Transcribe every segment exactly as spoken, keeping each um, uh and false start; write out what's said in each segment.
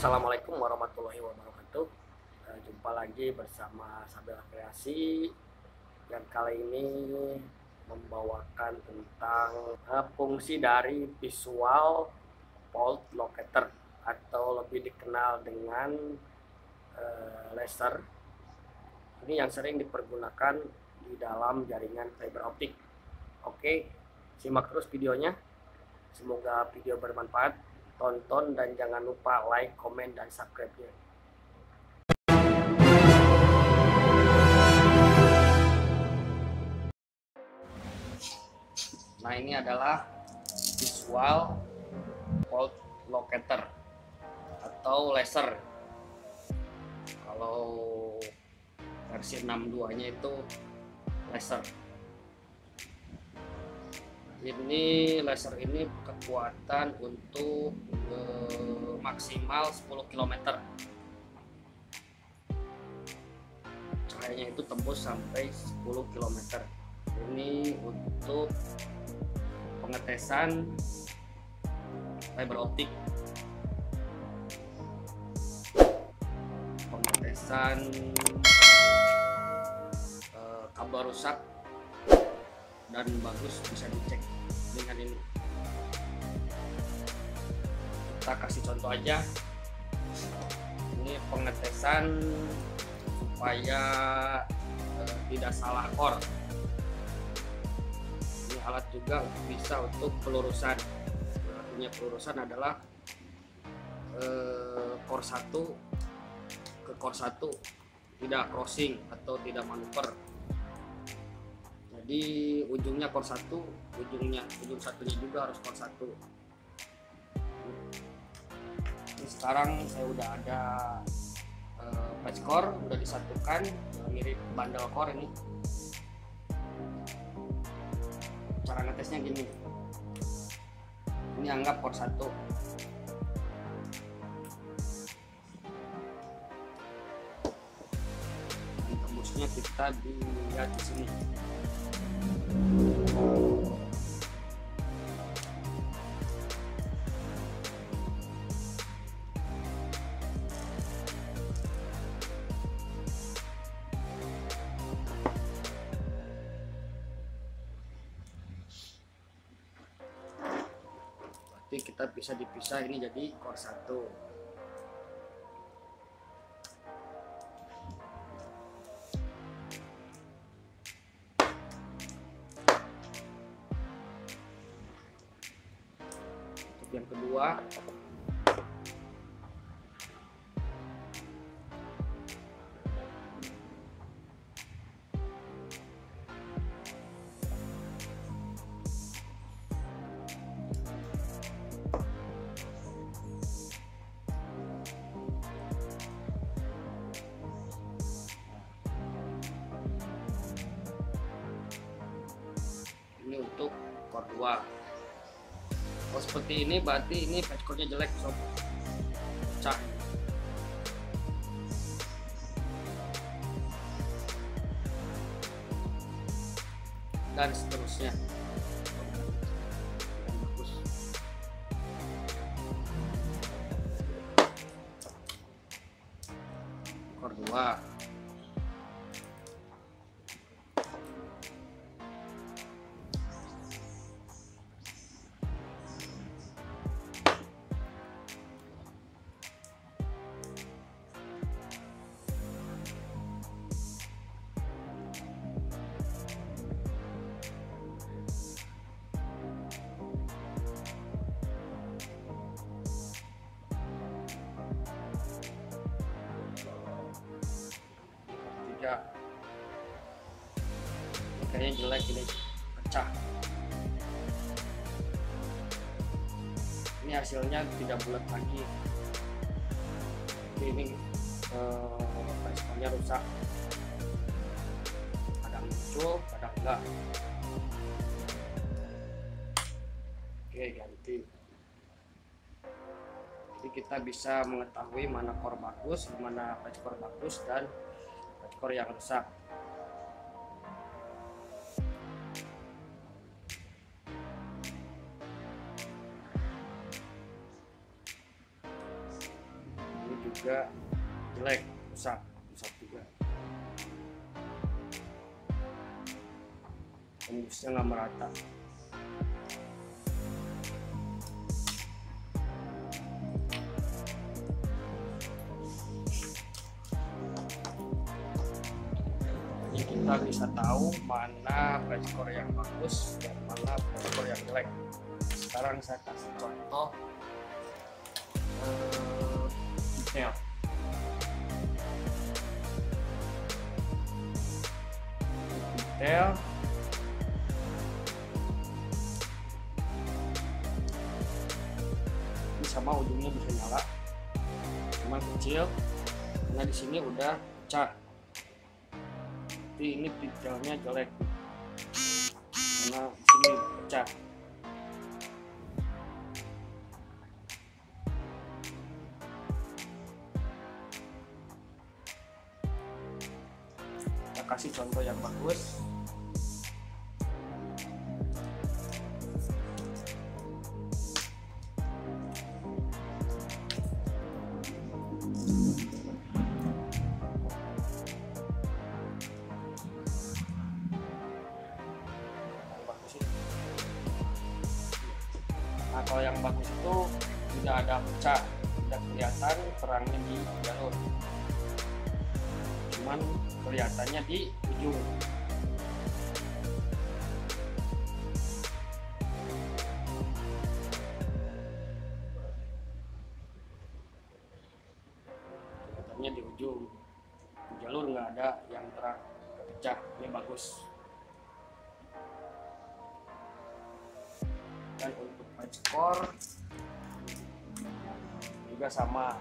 Assalamualaikum warahmatullahi wabarakatuh. Eh, Jumpa lagi bersama Sabila Kreasi, dan kali ini membawakan tentang eh, fungsi dari visual fault locator atau lebih dikenal dengan eh, laser. Ini yang sering dipergunakan di dalam jaringan fiber optik. Oke, simak terus videonya. Semoga video bermanfaat. Tonton dan jangan lupa like, komen, dan subscribe-nya. Nah, ini adalah visual fault locator atau laser. Kalau versi enam puluh dua nya itu laser. Ini laser ini kekuatan untuk eh, maksimal sepuluh kilometer. Cahayanya itu tembus sampai sepuluh kilometer. Ini untuk pengetesan fiber optik, pengetesan eh, kabel rusak dan bagus, bisa dicek dengan ini. Kita kasih contoh aja. Ini pengetesan supaya eh, tidak salah core. Ini alat juga bisa untuk pelurusan. Artinya pelurusan adalah eh, core satu ke core satu, tidak crossing atau tidak manuver. Jadi ujungnya core satu, ujungnya ujung satunya juga harus core satu. Ini sekarang saya udah ada uh, patch core, udah disatukan, mirip bundle core ini. Cara ngetesnya gini. Ini anggap core satu. Tembusnya kita dilihat di sini. Berarti kita bisa dipisah, ini jadi core satu. Yang kedua, ini untuk core dua. Oh, seperti ini berarti ini patch core-nya jelek, sob. Pecah. Dan seterusnya. Bagus. Core dua. Ya, kayaknya jelek, ini pecah. Ini hasilnya tidak bulat lagi. Ini eh, responnya rusak, kadang muncul kadang enggak. Oke, ganti. Jadi kita bisa mengetahui mana core bagus, mana patch core bagus, dan core yang rusak. juga jelek, rusak rusak juga, tembusnya nggak merata. Jadi kita bisa tahu mana pressure yang bagus dan mana pressure yang jelek. Sekarang saya kasih contoh eh, detail. Detail ini sama ujungnya bisa nyala, cuma kecil karena di sini udah pecah. Jadi ini detailnya jelek karena di sini pecah. Kita kasih contoh yang bagus. Nah, kalau yang bagus itu tidak ada pecah, tidak kelihatan terangnya di jalur, cuman kelihatannya di ujung. Kelihatannya di ujung, di jalur nggak ada yang terang pecah. Ini bagus. Dan untuk patch core juga sama.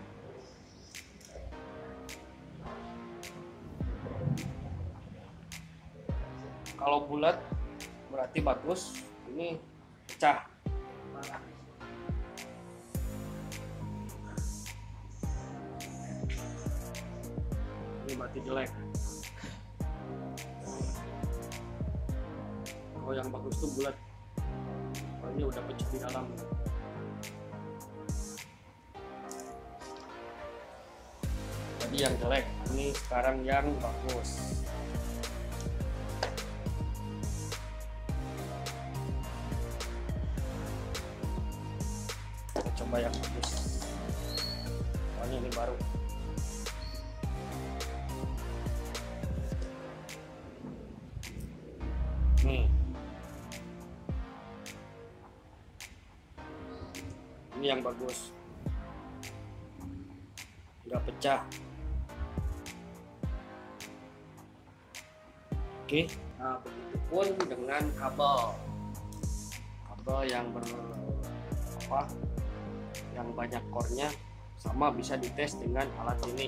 Kalau bulat berarti bagus, ini pecah. Ini berarti jelek. Kalau yang bagus tuh bulat. Ini udah pecah di dalam. Tadi yang jelek, ini sekarang yang bagus. Kita coba yang bagus. Soalnya ini baru. Nih. Ini yang bagus, nggak pecah. Oke, nah begitupun dengan kabel kabel yang ber apa yang banyak core-nya, sama bisa dites dengan alat ini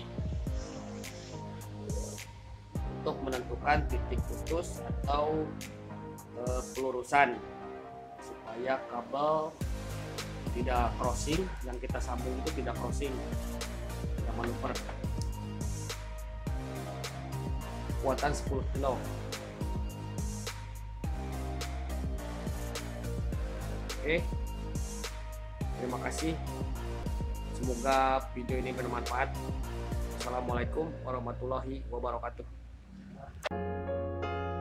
untuk menentukan titik putus atau e, pelurusan supaya kabel tidak crossing, yang kita sambung itu tidak crossing, tidak manuver. Kuatan sepuluh kilo. Oke, terima kasih, semoga video ini bermanfaat. Assalamualaikum warahmatullahi wabarakatuh.